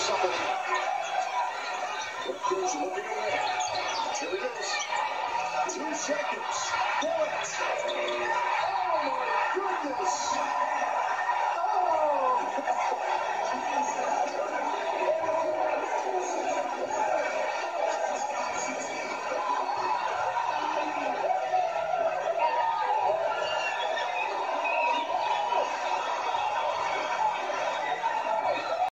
somebody. Rutgers looking to win. Here it is. 2 seconds. Bullets. Oh, my goodness. Oh.